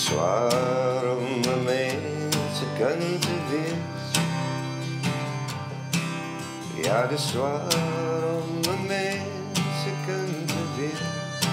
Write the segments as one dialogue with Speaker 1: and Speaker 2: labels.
Speaker 1: Zwaar om 'n mens se kind te wees. Ja, dis zwaar om 'n mens se kind te wees.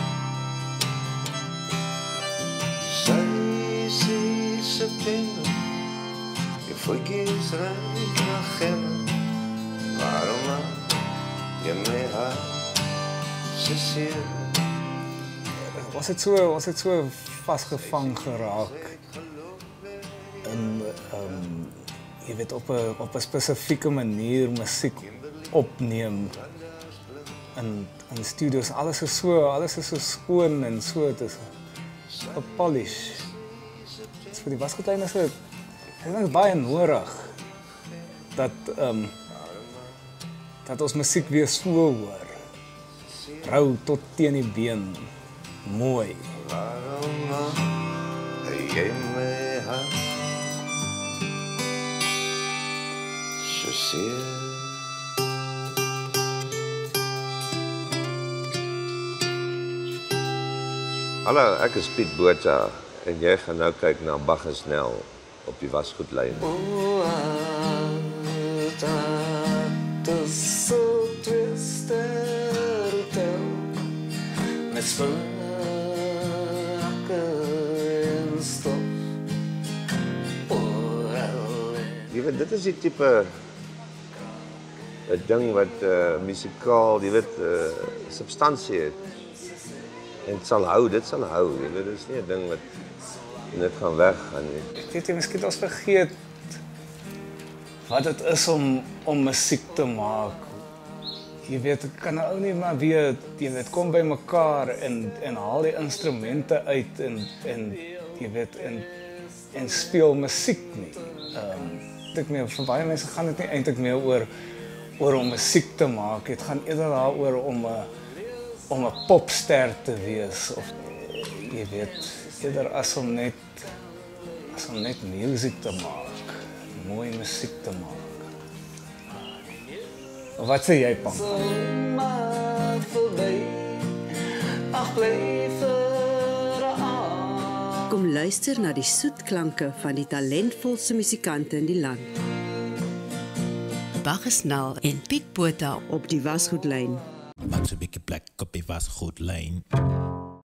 Speaker 1: Sy sê September, je voetjes ruikt naar gemmen. Waarom maak je my hart so seer?
Speaker 2: Ons het so vasgevang geraak in jy weet op 'n spesifieke manier musiek opneem in studios. Alles is so skoon en so dit is gepolish. Dus vir die wasgoedlyn is dit baie nodig dat ons musiek weer so hoor. Rou tot teen die been. Mooi.
Speaker 1: Waarom maak jy my hart so seer? Hallo, ek is Piet Botha en jy gaan nou kyk na Bacchus Nel op die wasgoedlyn. Jy weet, dit is die tipe ding wat musikaal, jy weet, substansie het. En dit sal hou. Jy weet, dit is nie 'n ding wat net gaan weggaan nie.
Speaker 2: Weet jy, miskien ons vergeet wat dit is om musiek te maak. Jy weet, ek kan nou nie maar weer, jy weet, kom by mekaar en haal die instrumente uit en jy weet, en speel musiek nie. Ek meen, vir baie mense gaan dit nie eintlik meer oor om musiek te maak. Dit gaan eerder daaroor om 'n popster te wees of jy weet, eerder as om net musiek te maak, mooi musiek te maak. Wat sê jy, Pam?
Speaker 3: Kom luister na die soetklanke van die talentvolste musikante in die land. Bacchus Nel en Piet Botha op die wasgoedlyn.
Speaker 4: Maak so 'n bietjie plek op die wasgoedlyn.